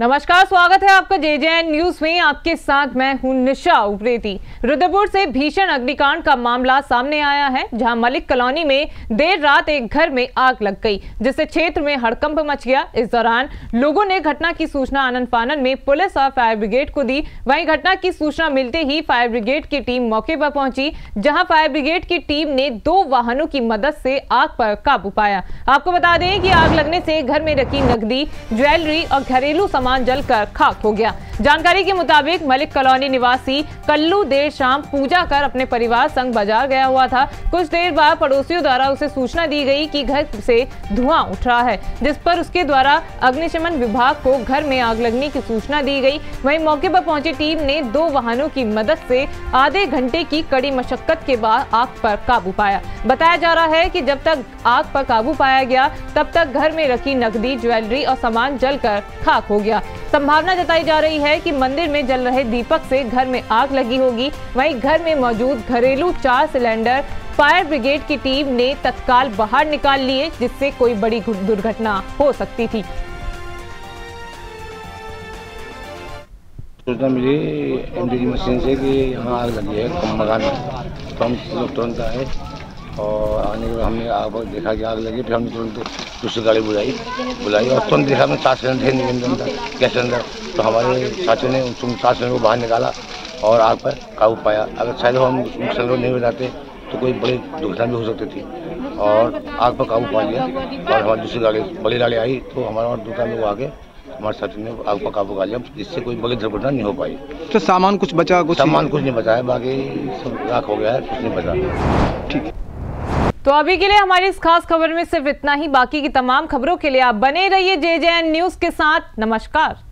नमस्कार, स्वागत है आपका JJN न्यूज में। आपके साथ मैं हूं निशा उप्रेती। रुद्रपुर से भीषण अग्निकांड का मामला सामने आया है, जहां मलिक कॉलोनी में देर रात एक घर में आग लग गई, जिससे क्षेत्र में हड़कंप मच गया। इस दौरान लोगों ने घटना की सूचना आनन फानन में पुलिस और फायर ब्रिगेड को दी। वहीं घटना की सूचना मिलते ही फायर ब्रिगेड की टीम मौके पर पहुंची, जहाँ फायर ब्रिगेड की टीम ने 2 वाहनों की मदद से आग पर काबू पाया। आपको बता दें कि आग लगने से घर में रखी नकदी, ज्वेलरी और घरेलू सामान जलकर खाक हो गया। जानकारी के मुताबिक मलिक कॉलोनी निवासी कल्लू देर शाम पूजा कर अपने परिवार संग बाजार गया हुआ था। कुछ देर बाद पड़ोसियों द्वारा उसे सूचना दी गई कि घर से धुआं उठ रहा है, जिस पर उसके द्वारा अग्निशमन विभाग को घर में आग लगने की सूचना दी गई। वहीं मौके पर पहुंची टीम ने 2 वाहनों की मदद से आधे घंटे की कड़ी मशक्कत के बाद आग पर काबू पाया। बताया जा रहा है कि जब तक आग पर काबू पाया गया, तब तक घर में रखी नकदी, ज्वेलरी और सामान जलकर खाक हो गया। संभावना जताई जा रही है कि मंदिर में जल रहे दीपक से घर में आग लगी होगी। वहीं घर में मौजूद घरेलू 4 सिलेंडर फायर ब्रिगेड की टीम ने तत्काल बाहर निकाल लिए, जिससे कोई बड़ी दुर्घटना हो सकती थी। सूचना मिली MDG मशीन से कि यहाँ आग लगी है मकान में, तो हम लोग तुरंत आए और आने के बाद हमने आग देखा कि आग लगी। फिर हमने तुरंत दूसरी गाड़ी बुलाई और तुरंत देखा हमने 7 सिलेंडर गैस सिलेंडर। तो हमारे साथियों ने उन 7 सिलेंडर को बाहर निकाला और आग पर काबू पाया। अगर शायद हम सिलेंडर नहीं बजाते तो कोई बड़ी दुर्घटना भी हो सकती थी, और आग पर काबू पा लिया। और हमारी दूसरी गाड़ी बड़ी गाड़ी आई तो हमारा और दूसरा लोग आगे हमारे साथी ने आग पर काबू पा लिया, जिससे कोई बड़ी दुर्घटना नहीं हो पाई। तो सामान कुछ बचा? कुछ सामान कुछ नहीं बचा है, बाकी सब राख हो गया है, कुछ नहीं बचा। ठीक है। तो अभी के लिए हमारी इस खास खबर में सिर्फ इतना ही। बाकी की तमाम खबरों के लिए आप बने रहिए JJN न्यूज के साथ। नमस्कार।